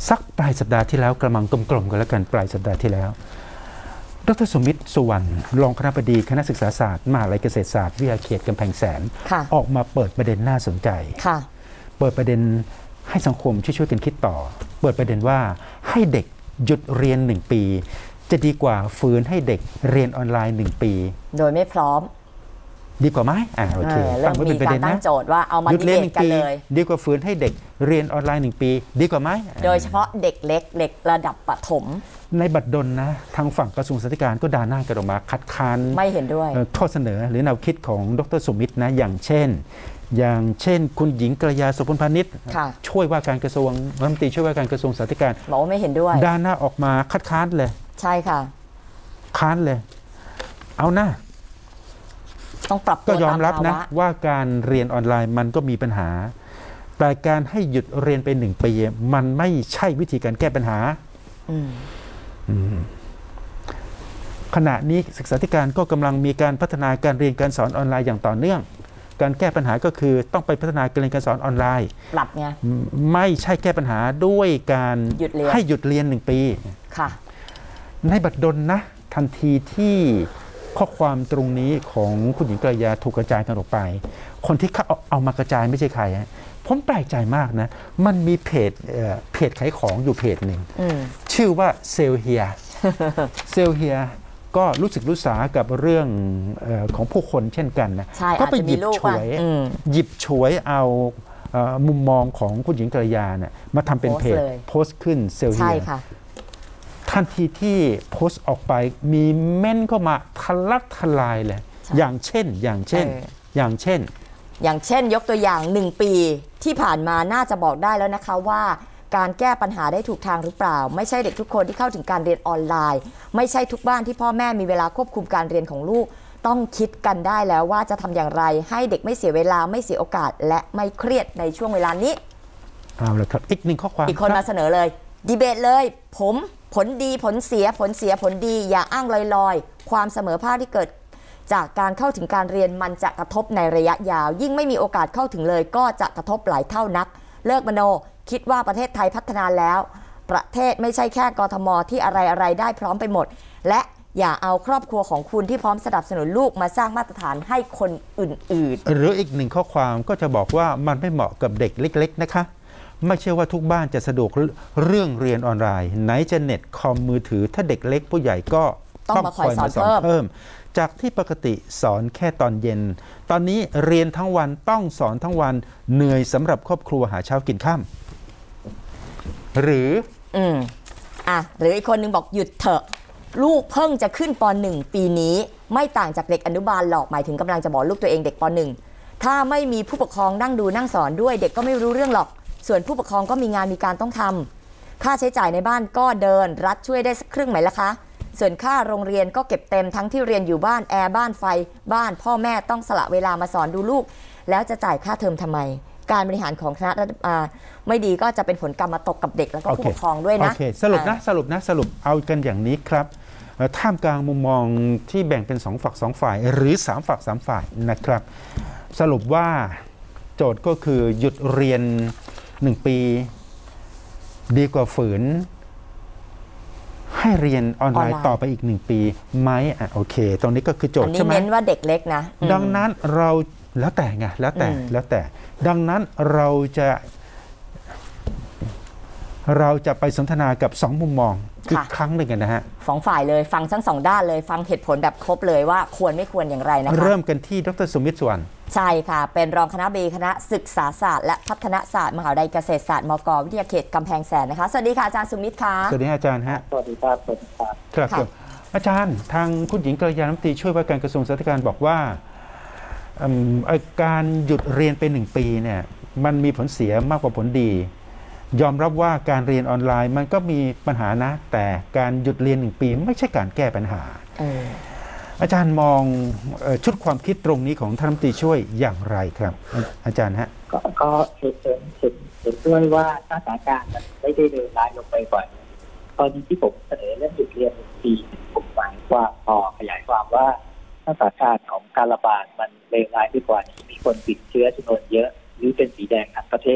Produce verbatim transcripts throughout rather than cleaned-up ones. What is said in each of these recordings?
สักปลายสัปดาห์ที่แล้วกระมังกลมๆกันแล้วกันปลายสัปดาห์ที่แล้วดร.สุมิตรสุวรรณรองคณบดีคณะศึกษาศาสตร์มหาวิทยาลัยเกษตรศาสตร์วิทยาเขตกำแพงแสนออกมาเปิดประเด็นน่าสนใจเปิดประเด็นให้สังคมช่วยๆกันคิดต่อเปิดประเด็นว่าให้เด็กหยุดเรียนหนึ่งปีจะดีกว่าฝืนให้เด็กเรียนออนไลน์หนึ่งปีโดยไม่พร้อมดีกว่าไหมอ่าโอเคตั้งไว้เป็นประเด็นนะตั้งโจทย์ว่าเอามาดีเบตกันเลยดีกว่าฝืนให้เด็กเรียนออนไลน์หนึ่งปีดีกว่าไหมโดยเฉพาะเด็กเล็กเด็กระดับประถมในบัดดลนะทางฝั่งกระทรวงศึกษาธิการก็ด่าหน้ากันออกมาคัดค้านไม่เห็นด้วยข้อเสนอหรือแนวคิดของดร.สุมิตรนะอย่างเช่นอย่างเช่นคุณหญิงกัลยา โสพลพานิชช่วยว่าการกระทรวงรัฐมนตรีช่วยว่าการกระทรวงศึกษาธิการบอกว่าไม่เห็นด้วยด่าหน้าออกมาคัดค้านเลยใช่ค่ะค้านเลยเอาหน้าต้องปรับก็ยอมรับนะว่าการเรียนออนไลน์มันก็มีปัญหาแต่การให้หยุดเรียนไปหนึ่งปีมันไม่ใช่วิธีการแก้ปัญหาขณะนี้ศึกษาธิการก็กำลังมีการพัฒนาการเรียนการสอนออนไลน์อย่างต่อเนื่องการแก้ปัญหาก็คือต้องไปพัฒนาการเรียนการสอนออนไลน์ปรับไงไม่ใช่แก้ปัญหาด้วยการให้หยุดเรียนหนึ่งปีค่ะในบัดดลนะทันทีที่ข้อความตรงนี้ของคุณหญิงกัลยาถูกกระจายกันออกไปคนที่เขาเอามากระจายไม่ใช่ใครผมแปลกใจมากนะมันมีเพจเพจขายของอยู่เพจหนึ่งชื่อว่าเซลเฮียเซลเฮียก็รู้สึกรู้สากับเรื่องของผู้คนเช่นกันนะก็ไปหยิบฉวยหยิบฉวยเอามุมมองของคุณหญิงกัลยาเนี่ยมาทำเป็นเพจโพสต์ขึ้นเซลเฮียทันทีที่โพสต์ออกไปมีเม้นเข้ามาทะลักทลายเลยอย่างเช่นอย่างเช่นอย่างเช่นอย่างเช่นยกตัวอย่างหนึ่งปีที่ผ่านมาน่าจะบอกได้แล้วนะคะว่าการแก้ปัญหาได้ถูกทางหรือเปล่าไม่ใช่เด็กทุกคนที่เข้าถึงการเรียนออนไลน์ไม่ใช่ทุกบ้านที่พ่อแม่มีเวลาควบคุมการเรียนของลูกต้องคิดกันได้แล้วว่าจะทำอย่างไรให้เด็กไม่เสียเวลาไม่เสียโอกาสและไม่เครียดในช่วงเวลานี้เอาละครับอีกหนึ่งข้อความอีกคนมาเสนอเลยดีเบตเลยผมผลดีผลเสียผลเสียผลดีอย่าอ้างลอยๆความเสมอภาคที่เกิดจากการเข้าถึงการเรียนมันจะกระทบในระยะยาวยิ่งไม่มีโอกาสเข้าถึงเลยก็จะกระทบหลายเท่านักเลิกมโนคิดว่าประเทศไทยพัฒนาแล้วประเทศไม่ใช่แค่กทมที่อะไรอะไรได้พร้อมไปหมดและอย่าเอาครอบครัวของคุณที่พร้อมสนับสนุนลูกมาสร้างมาตรฐานให้คนอื่นๆหรืออีกหนึ่งข้อความก็จะบอกว่ามันไม่เหมาะกับเด็กเล็กๆนะคะไม่ใช่ว่าทุกบ้านจะสะดวกเรื่องเรียนออนไลน์ไหนจะเน็ตคอมมือถือถ้าเด็กเล็กผู้ใหญ่ก็ต้องมาคอยมาสอนเพิ่มจากที่ปกติสอนแค่ตอนเย็นตอนนี้เรียนทั้งวันต้องสอนทั้งวันเหนื่อยสำหรับครอบครัวหาเช้ากินค่ำหรืออืมอ่ะหรืออีกคนนึงบอกหยุดเถอะลูกเพิ่งจะขึ้นป.หนึ่ง ปีนี้ไม่ต่างจากเด็กอนุบาลหรอกหมายถึงกำลังจะบอกลูกตัวเองเด็กป.หนึ่ง ถ้าไม่มีผู้ปกครองนั่งดูนั่งสอนด้วยเด็กก็ไม่รู้เรื่องหรอกส่วนผู้ปกครองก็มีงานมีการต้องทำค่าใช้จ่ายในบ้านก็เดินรัฐช่วยได้สักครึ่งไหมล่ะคะส่วนค่าโรงเรียนก็เก็บเต็มทั้งที่เรียนอยู่บ้านแอร์บ้านไฟบ้านพ่อแม่ต้องสละเวลามาสอนดูลูกแล้วจะจ่ายค่าเทอมทำไมการบริหารของคณะไม่ดีก็จะเป็นผลกรรมมาตกกับเด็กแล้วก็ผู้ปกครองด้วยนะโอเคสรุปนะสรุปนะสรุปเอากันอย่างนี้ครับท่ามกลางมุมมองที่แบ่งเป็นสองฝักสองฝ่ายหรือสามฝักสามฝ่ายนะครับสรุปว่าโจทย์ก็คือหยุดเรียนหนึ่งปีดีกว่าฝืนให้เรียนออนไลน์ต่อไปอีกหนึ่งปีไหมอ่ะโอเคตรงนี้ก็คือโจทย์ใช่ไหมอันนี้เน้นว่าเด็กเล็กนะดังนั้นเราแล้วแต่ไงแล้วแต่แล้วแต่ดังนั้นเราจะเราจะไปสนทนากับสองมุมมองอีกครั้งหนึ่งกันนะฮะสองฝ่ายเลยฟังทั้งสองด้านเลยฟังเหตุผลแบบครบเลยว่าควรไม่ควรอย่างไรนะคะเริ่มกันที่ดร.สุมิตร สุวรรณใช่ค่ะเป็นรองคณบดีคณะศึกษาศาสตร์และพัฒนาศาสตร์มหาวิทยาลัยเกษตรศาสตร์มก.วิทยาเขตกำแพงแสนนะคะสวัสดีค่ะอาจารย์สุมิตรค่ะสวัสดีอาจารย์ฮะสวัสดีครับสวัสดีครับครับอาจารย์ทางคุณหญิงกัลยา รัฐมนตรีช่วยว่าการกระทรวงศึกษาธิการบอกว่าการหยุดเรียนไปหนึ่งปีเนี่ยมันมีผลเสียมากกว่าผลดียอมรับว่าการเรียนออนไลน์มันก็มีปัญหานะแต่การหยุดเรียนหนึ่งปีไม่ใช่การแก้ปัญหาอาจารย์มองชุดความคิดตรงนี้ของท่านรัฐมนตรีช่วยอย่างไรครับอาจารย์ฮะก็ก็เห็นเห็นเห็นเห็นด้วยว่าสถานการณ์มันไม่ได้เลวร้ายลงไปก่อนตอนนี้ที่ผมเสนอเรื่องหยุดเรียนหนึ่งปีผมหมายว่าพอขยายความว่าสถานการณ์ของการระบาดมันเลวร้ายไปกว่านี้มีคนติดเชื้อจำนวนเยอะหรือเป็นสีแดงทั้งประเทศ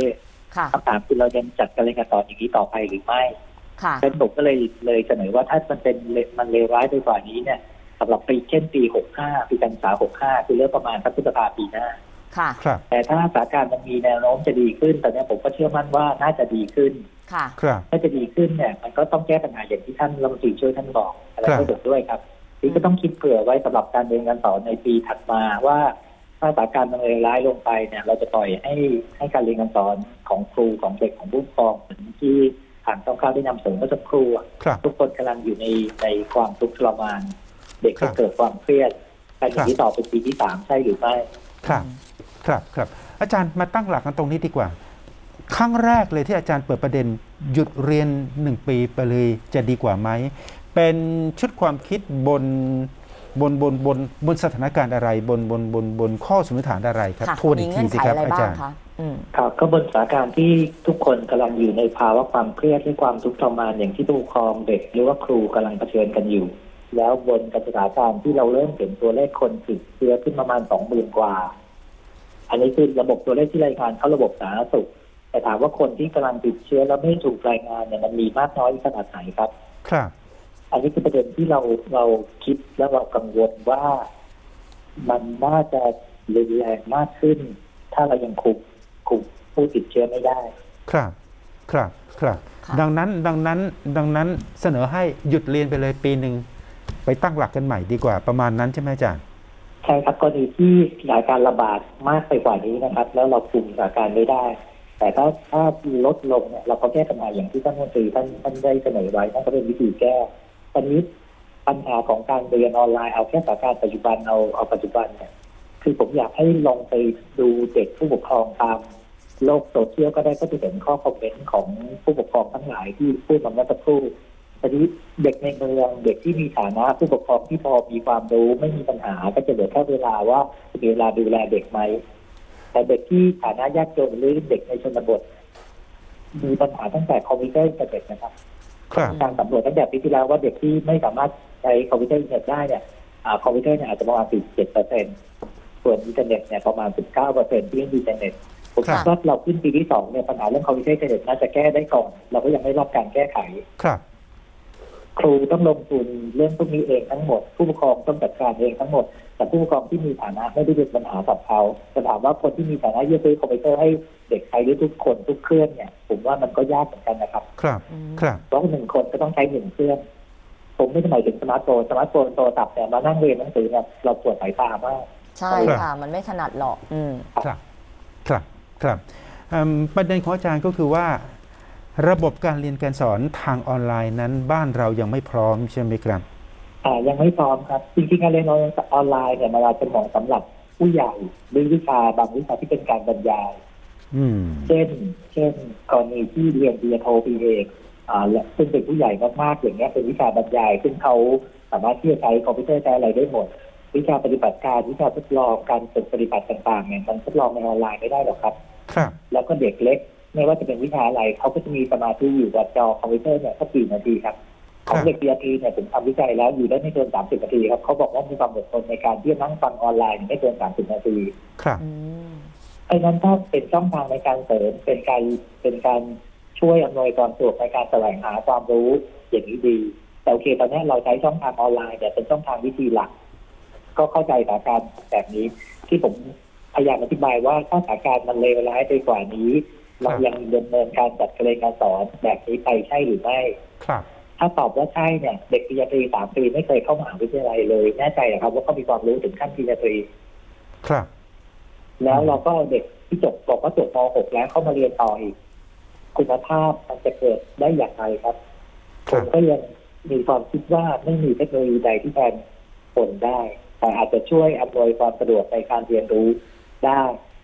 คำถามคือเรายังจัดการเรียนการสอนอย่างนี้ต่อไปหรือไม่เป็นผมก็เลยเลยเสนอว่าถ้ามันเป็นมันเลวร้ายไปกว่านี้เนี่ยสำหรับปีเช่นปีหกสิบห้าปีการศึกษาหกสิบห้าคือเริ่มประมาณพฤษภาปีหน้าค่ะแต่ถ้าสถานการณ์มันมีแนวโน้มจะดีขึ้นตอนนี้ผมก็เชื่อมั่นว่าน่าจะดีขึ้นค่ะถ้าจะดีขึ้นเนี่ยมันก็ต้องแก้ปัญหาอย่างที่ท่านรัฐมนตรีช่วยท่านบอกอะไรก็เกิดด้วยครับนี่ก็ต้องคิดเผื่อไว้สำหรับการเรียนการสอนในปีถัดมาว่าถ้าสถานการณ์มันเลวร้ายลงไปเนี่ยเราจะปล่อยให้ให้การเรียนการสอนของครูของเด็กของผู้ปกครองเหมือนที่ทางต้องเข้าได้นำเสนอเมื่อสักครู่ทุกคนกำลังอยู่ในในความทุกข์ทรมานเด็กก็เกิดความเครียดการอย่างนี้ต่อเป็นปีที่สามใช่หรือไม่ครับครับครับอาจารย์มาตั้งหลักกันตรงนี้ดีกว่าครั้งแรกเลยที่อาจารย์เปิดประเด็นหยุดเรียนหนึ่งปีไปเลยจะดีกว่าไหมเป็นชุดความคิดบนบนบนบนบนสถานการณ์อะไรบนบนบนบนข้อสมมติฐานอะไรครับทวนอีกทีสิครับอาจารย์ครับก็บนสถานการณ์ที่ทุกคนกำลังอยู่ในภาวะความเครียดและความทุกข์ทรมานอย่างที่ผู้ปกครองเด็กหรือว่าครูกำลังเผชิญกันอยู่แล้วบนสถานการณ์ที่เราเริ่มเห็นตัวเลขคนติดเชื้อขึ้นประมาณสองหมื่นกว่าอันนี้คือระบบตัวเลขที่รายงานเข้าระบบสาธารณสุขแต่ถามว่าคนที่กำลังติดเชื้อแล้วไม่ถูกรายงานเนี่ยมันมีมากน้อยขนาดไหนครับครับอันนี้คือประเด็นที่เราเราคิดและเรากังวลว่ามันน่าจะรุนแรงมากขึ้นถ้าเรายังคุมคุมผู้ติดเชื้อไม่ได้ครับครับครับดังนั้นดังนั้นดังนั้นเสนอให้หยุดเรียนไปเลยปีหนึ่งไปตั้งหลักกันใหม่ดีกว่าประมาณนั้นใช่ไหมอาจารย์ใช่ครับกรณีที่สถานการณ์ระบาดมากไปกว่านี้นะครับแล้วเราคุมสถานการณ์ไม่ได้แต่ถ้าถ้าลดลงเนี่ยเราก็แก้ปัญหาอย่างที่ท่านรัฐมนตรีท่านท่านได้เสนอไว้นั่นก็เป็นวิธีแก้ตอนนี้ปัญหาของการเรียนออนไลน์เอาแค่สถานการณ์ปัจจุบันเอาเอาปัจจุบันเนี่ยคือผมอยากให้ลองไปดูเด็กผู้ปกครองตามโลกโซเชียลก็ได้ก็จะเห็นข้อคอมเมนต์ของผู้ปกครองทั้งหลายที่พูดมาเมื่อสักครู่ตอนนี้เด็กในเมืองเด็กที่มีฐานะผู้ปกครองที่พอมีความรู้ไม่มีปัญหาก็จะเหลือแค่เวลาว่ามีเวลาดูแลเด็กไหมแต่เด็กที่ฐานะยากจนหรือเด็กในชนบทมีปัญหาตั้งแต่คอมพิวเตอร์กับเด็กนะครับการสำรวจตั้งแต่ปีที่แล้วว่าเด็กที่ไม่สามารถใช้คอมพิวเตอร์อินเทอร์เน็ตได้เนี่ยคอมพิวเตอร์เนี่ยอาจจะประมาณสี่สิบเจ็ดเปอร์เซ็นต์ส่วนอินเทอร์เน็ตเนี่ยประมาณสิบเก้าเปอร์เซ็นต์ที่ไม่มีอินเทอร์เน็ตผมคิดว่าเราขึ้นปีที่สองเนี่ยปัญหาเรื่องคอมพิวเตอร์อินเทอร์เน็ตน่าจะแก้ได้ก่อนเราก็ยังไม่รับการแก้ไขครูต้องลงทุนเรื่องพวกนี้เองทั้งหมดผู้ปกครองต้องจัดการเองทั้งหมดแต่ผู้ปกครองที่มีฐานะไม่ได้เป็นปัญหากับเขาจะถามว่าคนที่มีฐานะเยอะซื้อคอมพิวเตอร์ให้เด็กใช้ได้ทุกคนทุกเครื่องเนี่ยผมว่ามันก็ยากเหมือนกันนะครับครับครับเพราะหนึ่งคนก็ต้องใช้หนึ่งเครื่องผมไม่ได้หมายถึงสมาร์ทโฟนสมาร์ทโฟนโทรศัพท์แต่มานั่งเรียนหนังสือเนี่ยเราปวดสายตามากใช่ค่ะมันไม่ถนัดหรอกอืมครับครับครับประเด็นของอาจารย์ก็คือว่าระบบการเรียนการสอนทางออนไลน์นั้นบ้านเรายังไม่พร้อมใช่ไหมครับอ่ายังไม่พร้อมครับจริงๆการเรียนออนไลน์เนี่ยมันอาจจะเหมาะสำหรับผู้ใหญ่หรือวิชาบางวิชาที่เป็นการบรรยายเช่นเช่นกรณีที่เรียนปริญญาโทปริญญาเอกอ่าซึ่งเป็นผู้ใหญ่มากๆอย่างเงี้ยเป็นวิชาบรรยายซึ่งเขาสามารถที่จะใช้คอมพิวเตอร์ใช้อะไรได้หมดวิชาปฏิบัติการวิชาทดลองการฝึกปฏิบัติต่างๆเนี่ยมันทดลองในออนไลน์ไม่ได้หรอกครับครับแล้วก็เด็กเล็กไม่ว่าจะเป็นวิชาอะไรเขาก็จะมีสมาธิอยู่กับจอคอมพิวเตอร์เนี่ยสักกี่นาทีครับของเด็กปริญญาตรีเนี่ยผมทำวิจัยแล้วอยู่ได้ไม่เกินสามสิบนาทีครับเขาบอกว่ามีความอดทนในการที่จะนั่งฟังออนไลน์ไม่เกินสามสิบนาทีครับไอ้นั้นถ้าเป็นช่องทางในการเสริมเป็นการเป็นการช่วยอำนวยความสะดวกในการแสวงหาความรู้อย่างนี้ดีแต่โอเคตอนนี้เราใช้ช่องทางออนไลน์เนี่ยเป็นช่องทางวิธีหลักก็เข้าใจสถานการณ์แบบนี้ที่ผมพยายามอธิบายว่าถ้าสถานการณ์มันเลวร้ายไปกว่านี้เรายังดำเนินการจัดการเรียนการสอนแบบนี้ไปใช่หรือไม่ครับถ้าตอบว่าใช่เนี่ยเด็กปริญญาตรีสามปีไม่เคยเข้ามหาวิทยาลัยเลยแน่ใจเหรอครับว่าเขามีความรู้ถึงขั้นปริญญาตรีครับแล้วเราก็เด็กที่จบบอกว่าจบม หกแล้วเข้ามาเรียนต่ออีกคุณภาพมันจะเกิดได้อย่างไรครับผมก็ยังมีความคิดว่าไม่มีเทคโนโลยีใดที่แทนผลได้แต่อาจจะช่วยอำนวยความสะดวกในการเรียนรู้ได้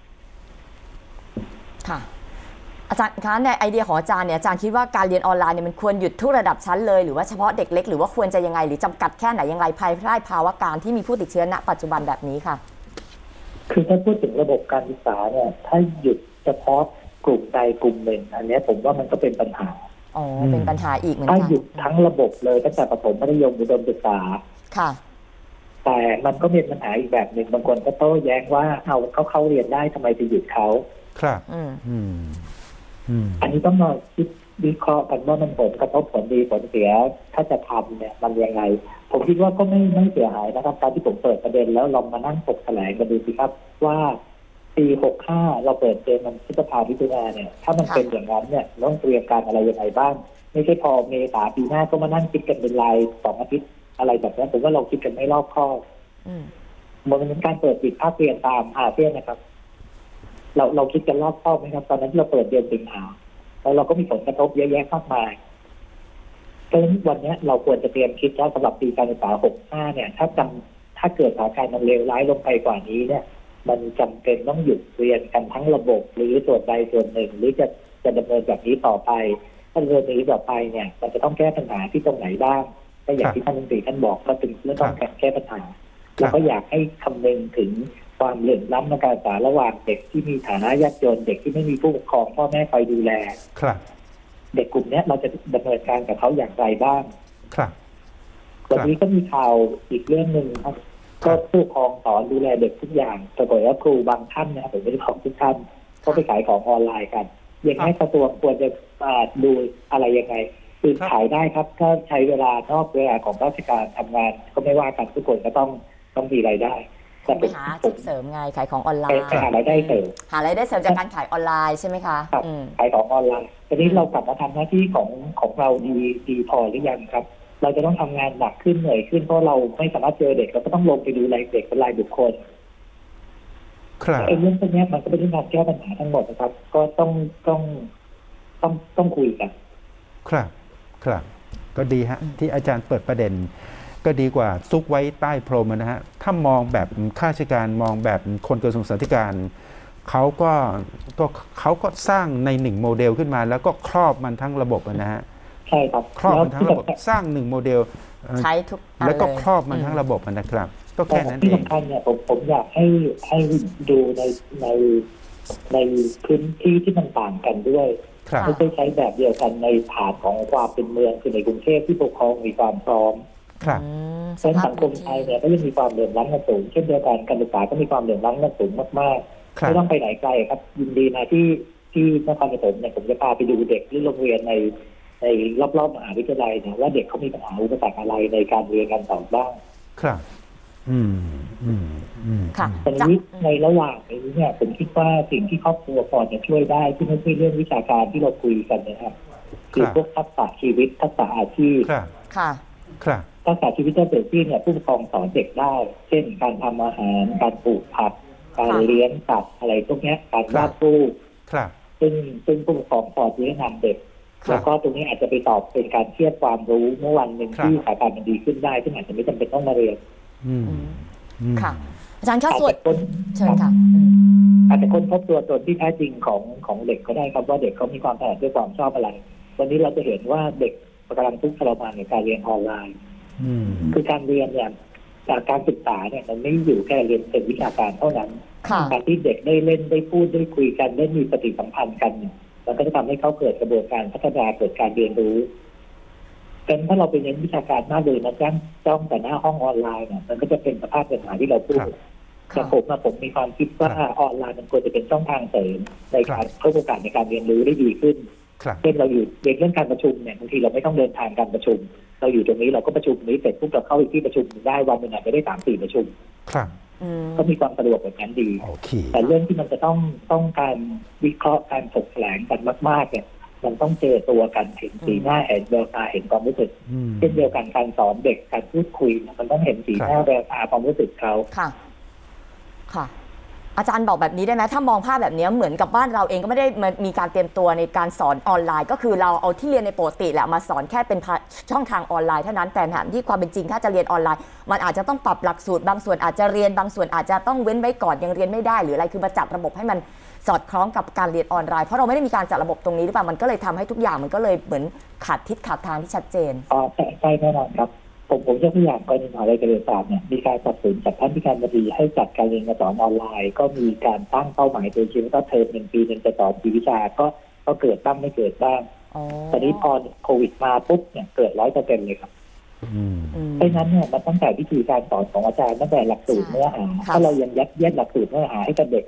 ค่ะอาจารย์คะในไอเดียของอาจารย์เนี่ยอาจารย์คิดว่าการเรียนออนไลน์เนี่ยมันควรหยุดทุกระดับชั้นเลยหรือว่าเฉพาะเด็กเล็กหรือว่าควรจะยังไงหรือจำกัดแค่ไหนยังไงภายใต้ภาวะการที่มีผู้ติดเชื้อณปัจจุบันแบบนี้ค่ะคือถ้าพูดถึงระบบการศึกษาเนี่ยถ้าหยุดเฉพาะกลุ่มใดกลุ่มหนึ่งอันนี้ผมว่ามันก็เป็นปัญหาอ๋อเป็นปัญหาอีกเหมือนกันถ้าหยุดทั้งระบบเลยตั้งแต่ประถมมัธยมอุดมศึกษาค่ะแต่มันก็มีปัญหาอีกแบบหนึ่งบางคนก็โต้แย้งว่าเอาเขาเข้าเรียนได้ทำไมจะหยุดเขาครับอืมอันนี้ต้องมาคิดวิเคราะห์กันว่ามันผลกระทบผลดีผลเสียถ้าจะทำเนี่ยมันยังไงผมคิดว่าก็ไม่ไม่เสียหายนะครับการที่ผมเปิดประเด็นแล้วลองมานั่งถกแถลงกันดูสิครับว่าปีหกห้าเราเปิดเกณฑ์มันพฤษภาพิจารณาเนี่ยถ้ามันเป็นอย่างนั้นเนี่ยต้องเตรียมการอะไรยังไงบ้างไม่ใช่พอเมษาปีหน้าก็มานั่งคิดกันเป็นรายสองอาทิตย์อะไรแบบนี้ผมว่าเราคิดกันไม่รอบคอบมันเป็นการเปิดปิดภาคเรียนตามอาเซียนนะครับเราเราคิดกันรอบคอบไหมครับตอนนั้นที่เราเปิดเดือนสิงหาแล้วเราก็มีผลกระทบเยอะแยะมากมายเพราะฉะนั้นวันนี้เราควรจะเตรียมคิดแล้วสำหรับปีการศึกษาหกห้าเนี่ยถ้าจำถ้าเกิดสถานการณ์มันเลวร้ายลงไปกว่านี้เนี่ยมันจำเป็นต้องหยุดเรียนกันทั้งระบบหรือส่วนใดส่วนหนึ่งหรือจะจะดำเนินแบบนี้ต่อไปถ้าดำเนินแบบนี้ต่อไปเนี่ยมันจะต้องแก้ปัญหาที่ตรงไหนบ้างก็อย่างที่ท่านรัฐมนตรีท่านบอกก็ถึงเรื่องต้องแก้ปัญหาเราก็อยากให้คำนึงถึงความเหลื่อมล้ำในการศึกษาระหว่างเด็กที่มีฐานะยากจนเด็กที่ไม่มีผู้ปกครองพ่อแม่คอยดูแลครับเด็กกลุ่มนี้เราจะดำเนินการกับเขาอย่างไรบ้างครับวันนี้ก็มีข่าวอีกเรื่องหนึ่งครับก็ผู้ปกครองสอนดูแลเด็กทุกอย่างปรากฏว่าครูบางท่านนะครับผมไม่ได้ของทุกท่านก็ไปขายของออนไลน์กันยังให้กระทรวงควรจะดูอะไรยังไงคือขายได้ครับถ้าใช้เวลานอกเวลาของราชการทำงานก็ไม่ว่ากันทุกคนก็ต้องต้องมีรายได้แต่ไปหาอาชีพเสริมไงขายของออนไลน์ไปหารายได้เสริมหารายได้เสริมจากการขายออนไลน์ใช่ไหมคะขายของออนไลน์ทีนี้เรากลับมาทำหน้าที่ของของเราดีดีพอหรือยังครับเราจะต้องทำงานหนักขึ้นเหนื่อยขึ้นเพราะเราไม่สามารถเจอเด็กเราก็ต้องลงไปดูรายเด็กเป็นรายบุคคลครับไอ้เรื่องพวกนี้มันก็เป็นเรื่องการแก้ปัญหาทั้งหมดนะครับก็ต้องต้องต้องต้องคุยกันครับครับก็ดีฮะที่อาจารย์เปิดประเด็นก็ดีกว่าซุกไว้ใต้พรมนะฮะถ้ามองแบบข้าราชการมองแบบคนกระทรวงศึกษาธิการเขาก็ก็เขาก็สร้างในหนึ่งโมเดลขึ้นมาแล้วก็ครอบมันทั้งระบบนะฮะใช่ครับครอบมันทั้งระบบสร้างหนึ่งโมเดลใช้ทุกแล้วก็ครอบมันทั้งระบบนะครับก็แค่นั้นเองที่สำคัญเนี่ยผมผมอยากให้ให้ดูในในในพื้นที่ที่มันต่างกันด้วยไม่ใช่ใช้แบบเดียวกันในฐานของความเป็นเมืองคือในกรุงเทพที่ปกครองมีความพร้อมครับเพราะสังคมไทยเนี่ยก็ยังมีความเหลื่อมล้ำกันสูงเช่นเดียวกันการศึกษาก็มีความเหลื่อมล้ำกันสูงมากๆไม่ต้องไปไหนไกลครับยินดีนะที่ที่นครปฐมเนี่ยผมจะพาไปดูเด็กที่โรงเรียนในในรอบๆมหาวิทยาลัยเนี่ยว่าเด็กเขามีปัญหาอุปสรรคอะไรในการเรียนการสอนบ้างครับอืมอืมอืมค่ะตอนนี้ในระหว่างนี้เนี่ยผมคิดว่าสิ่งที่ครอบครัวพอจะช่วยได้ที่ไม่ใช่เรื่องวิชาการที่เราคุยกันนะครับคือพวกทักษะชีวิตทักษะอาชีพครับค่ะครับทักษะชีวิตที่เกิดขึ้นเนี่ยผู้ปกครองสอนเด็กได้เช่นการทำอาหารการปลูกผักการเลี้ยงสัตว์อะไรพวกนี้การวาดรูปครับซึ่งซึ่งผู้ปกครองพอจะแนะนำเด็กแล้วก็ตรงนี้อาจจะไปตอบเป็นการเทียบความรู้เมื่อวันหนึ่งที่สถานการณ์มันดีขึ้นได้ซึ่งอาจจะไม่จำเป็นต้องมาเรียนค่ะอาจารย์คะส่วนเชิญค่ะอาจจะค้นพบตัวตนที่แท้จริงของของเด็กก็ได้ครับว่าเด็กเขามีความถนัดด้วยความชอบอะไรวันนี้เราจะเห็นว่าเด็กกำลังทุกข์ทรมานในการเรียนออนไลน์คือการเรียนเนี่ยจากการศึกษาเนี่ยมันไม่อยู่แค่เรียนเป็นวิชาการเท่านั้นการที่เด็กได้เล่นได้พูดได้คุยกันได้มีปฏิสัมพันธ์กันมันก็จะทำให้เขาเกิดกระบวนการพัฒนาเกิดการเรียนรู้เป็นถ้าเราไปเน้นวิชาการมากเลยนะจ้างจ้องแต่หน้าห้องออนไลน์เนี่ยมันก็จะเป็นสภาพปัญหาที่เราพูดแต่ผมนะผมมีความคิดว่าออนไลน์มันควรจะเป็นช่องทางเสริมในการเพิ่มโอกาสในการเรียนรู้ได้ดีขึ้นเช่นเราอยู่เรื่องการประชุมเนี่ยบางทีเราไม่ต้องเดินทางการประชุมเราอยู่ตรงนี้เราก็ประชุมนี้เสร็จปุ๊บเราเข้าอีกที่ประชุมได้วันหนึ่งอาจจะได้สามสี่ประชุมก็มีความสะดวกแบบนั้นดีแต่เรื่องที่มันจะต้องต้องการวิเคราะห์การถกแถลงกันมากๆเนี่ยมันต้องเจอตัวกันเห็นสีหน้าเห็นแววตาเห็นความรู้สึกเช่นเดียวกันการสอนเด็กการพูดคุยมันต้องเห็นสีหน้าแววตาความรู้สึกเขาค่ะค่ะอาจารย์บอกแบบนี้ได้ไหมถ้ามองภาพแบบนี้เหมือนกับบ้านเราเองก็ไม่ได้มีการเตรียมตัวในการสอนออนไลน์ก็คือเราเอาที่เรียนในปกติแหละมาสอนแค่เป็นช่องทางออนไลน์เท่านั้นแต่ถามที่ความเป็นจริงถ้าจะเรียนออนไลน์มันอาจจะต้องปรับหลักสูตรบางส่วนอาจจะเรียนบางส่วนอาจจะต้องเว้นไว้ก่อนยังเรียนไม่ได้หรืออะไรคือมาจัดระบบให้มันสอดคล้องกับการเรียนออนไลน์เพราะเราไม่ได้มีการจัดระบบตรงนี้หรือเปล่ามันก็เลยทำให้ทุกอย่างมันก็เลยเหมือนขาดทิศขาดทางที่ชัดเจนอ๋อใช่แน่นอนครับผมผมยกตัวอย่างกรณีมหาวิทยาลัยเกษตรศาสตร์เนี่ยมีการตัดสินจากท่านที่การบดีให้จัดการเรียนการสอนออนไลน์ก็มีการตั้งเป้าหมายโดยคิดว่าเทอมหนึ่งปีหนึ่งจะสอนกี่วิชาก็ก็เกิดบ้างไม่เกิดบ้างตอนนี้พอโควิดมาปุ๊บเนี่ยเกิดร้อยเปอร์เซ็นต์เลยครับเพราะฉะนั้นเนี่ยมันตั้งแต่วิธีการสอนของอาจารย์ตั้งแต่หลักสูตรเนื้อหาถ้าเรายังยัดเยียดหลักสูตรเนื้อหาให้กับเด็ก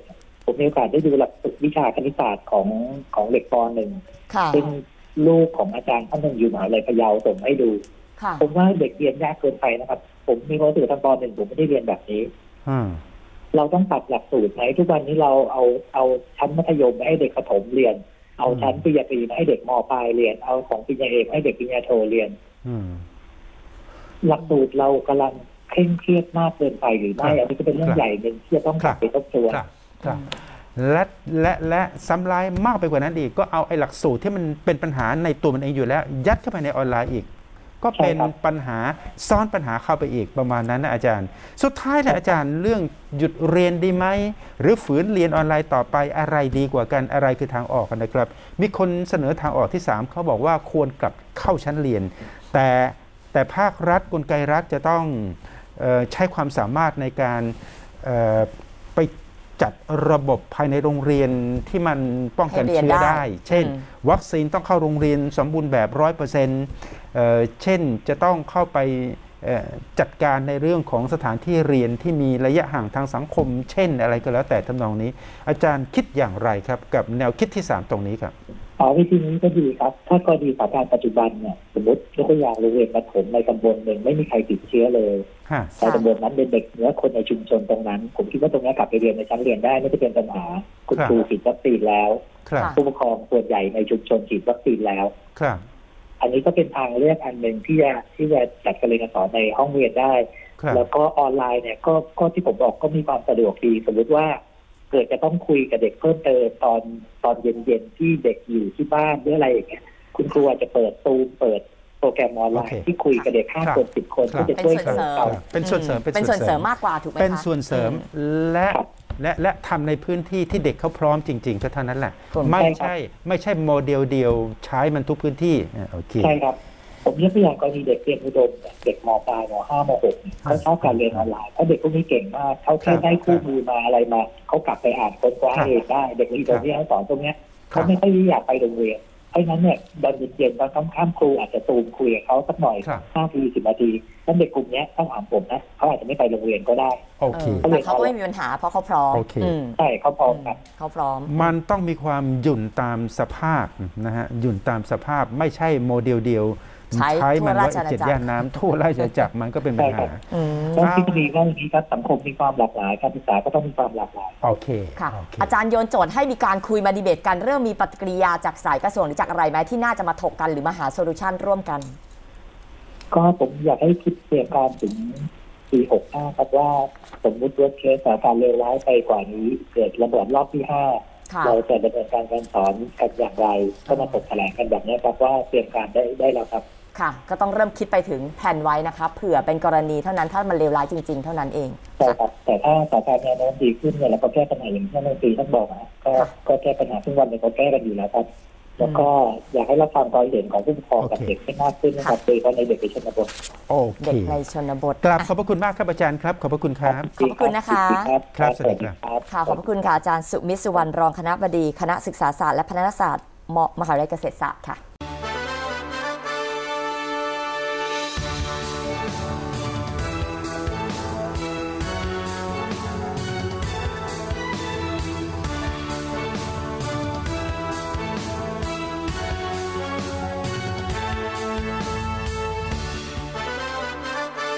ผมมีโอกาสได้ดูหลักวิชาคณิตศาสตร์ของของเด็กป.หนึ่งซึ่งลูกของอาจารย์ท่านหนึ่งอยู่มหาวิทยาลัยพะเยาส่งให้ดูผมว่าเด็กเรียนยากเกินไปนะครับผมมีความรู้สึกทางป.หนึ่งผมไม่ได้เรียนแบบนี้เราต้องปรับหลักสูตรไหมทุกวันนี้เราเอาเอาชั้นมัธยมให้เด็กประถมเรียนเอาชั้นปริญญาตรีให้เด็กม.ปลายเรียนเอาของปริญญาเอกให้เด็กปริญญาโทเรียนหลักสูตรเรากำลังเคร่งเครียดมากเกินไปหรือไม่อันนี้ก็เป็นเรื่องใหญ่หนึ่งที่จะต้องกลับไปทบทวนและและและซ้ำร้ายมากไปกว่านั้นอีกก็เอาไอ้หลักสูตรที่มันเป็นปัญหาในตัวมันเองอยู่แล้วยัดเข้าไปในออนไลน์อีกก็เป็นปัญหาซ้อนปัญหาเข้าไปอีกประมาณนั้นนะอาจารย์สุดท้ายแล้วอาจารย์เรื่องหยุดเรียนดีไหมหรือฝืนเรียนออนไลน์ต่อไปอะไรดีกว่ากันอะไรคือทางออกกันนะครับมีคนเสนอทางออกที่สามเขาบอกว่าควรกลับเข้าชั้นเรียนแต่แต่ภาครัฐกลไกรัฐจะต้องเอ่อใช้ความสามารถในการเอ่อไปจัดระบบภายในโรงเรียนที่มันป้องกันเชื้อได้เช่นวัคซีนต้องเข้าโรงเรียนสมบูรณ์แบบร้อยเปอร์เซ็นต์เช่นจะต้องเข้าไปจัดการในเรื่องของสถานที่เรียนที่มีระยะห่างทางสังคมเช่นอะไรก็แล้วแต่ทำนองนี้อาจารย์คิดอย่างไรครับกับแนวคิดที่สามตรงนี้ครับอ๋อวิธีนี้ก็ดีครับถ้ากรณีสถานการณ์ปัจจุบันเนี่ยสมมติยกตัวอย่างโรงเรียนประถมในตำบลหนึ่งไม่มีใครติดเชื้อเลยในตำบลนั้นเป็นเด็กเนื้อคนในชุมชนตรงนั้นผมคิดว่าตรงนี้กลับไปเรียนในชั้นเรียนได้ไม่จะเป็นปัญหาคุณครูฉีดวัคซีนแล้วผู้ปกครองส่วนใหญ่ในชุมชนฉีดวัคซีนแล้วอันนี้ก็เป็นทางเลือกอันหนึ่งที่จะที่จะจัดการเรียนการสอนในห้องเรียนได้แล้วก็ออนไลน์เนี่ยก็ก็ที่ผมบอกก็มีความสะดวกดีสมมติว่าเกิดจะต้องคุยกับเด็กเพิ่มเติมตอนตอนเย็นๆที่เด็กอยู่ที่บ้านหรืออะไรอย่างเงี้ยคุณครูอาจจะเปิดซูมเปิดโปรแกรมออนไลน์ที่คุยกับเด็กห้าคนสิบคนก็จะช่วยกันเป็นส่วนเสริมเป็นส่วนเสริมมากกว่าถูกไหมคะเป็นส่วนเสริมและและและทำในพื้นที่ที่เด็กเขาพร้อมจริงๆก็เท่านั้นแหละไม่ใช่ไม่ใช่โมเดลเดียวใช้มันทุกพื้นที่โอเคใช่ครับผมยกตัวอย่างกรณีเด็กเรียนอุดมเด็กม.ปลายม.ห้าม.หกเขาชอบการเรียนออนไลน์เพราะเด็กพวกนี้เก่งมากเขาแค่ได้คู่มือมาอะไรมาเขากลับไปอ่านค้นคว้าเองได้เด็กอุดมที่เขาสอนตรงนี้เขาไม่ค่อยอยากไปโรงเรียนเพราะนั้นเนี่ยตอนเย็นๆตอนค่ำๆครูอาจจะตูมคุยกับเขาสักหน่อยห้าทีสิบนาทีแล้วเด็กกลุ่มนี้ต้องถามผมนะเขาอาจจะไม่ไปโรงเรียนก็ได้โอเคแต่เขาไม่มีปัญหาเพราะเขาพร้อมใช่เขาพร้อมครับเขาพร้อมมันต้องมีความหยุ่นตามสภาพนะฮะหยุ่นตามสภาพไม่ใช่โมเดลเดียวใช้มันว่าเจ็ดย่านน้ำทั่วราชอาณาจักรมันก็เป็นปัญหาต้องคิดดีว่าอย่างนี้ครับสังคมมีความหลากหลายการศึกษาก็ต้องมีความหลากหลายโอเคค่ะอาจารย์โยนโจทย์ให้มีการคุยมาดีเบตกันเริ่มมีปฏิกิริยาจากสายกระทรวงหรือจากอะไรไหมที่น่าจะมาถกกันหรือมาหาโซลูชันร่วมกันก็ผมอยากให้คิดเตรียมการถึงปีหกห้าครับว่าสมมติว่าเคสสถานการณ์เลวร้ายไปกว่านี้เกิดระเบิดรอบที่ห้าเราจะดำเนินการการสอนกันอย่างไรก็มาถกแถลงกันแบบนี้ครับว่าเตรียมการได้ได้แล้วครับค่ะก็ต้องเริ่มคิดไปถึงแผนไว้นะคะเผื่อเป็นกรณีเท่านั้นถ้ามันเลวร้ายจริงๆเท่านั้นเองใช่ครับแต่ถ้าสถานการณ์แนวโน้มดีขึ้นเนี่ยเราก็แก้ปัญหาอย่างที่ท่านรัฐมนตรีท่านบอกนะก็ก็แก้ปัญหาทุกวันเนี่ยก็แก้กันอยู่แล้วครับแล้วก็อยากให้รับฟังความเห็นของผู้ปกครองกับเด็กให้มากขึ้นนะครับโดยเฉพาะในเด็กในชนบทโอเคเด็กในชนบทกราบขอบพระคุณมากครับอาจารย์ครับขอบพระคุณครับขอบพระคุณนะคะครับสวัสดีครับค่ะขอบพระคุณค่ะอาจารย์สุมิตรสุวรรณรองคณบดีคณะศึกษาศาสตร์และพัฒนศาสตร์มหาวิทยาลัยเกษตรศาสตร์ค่ะ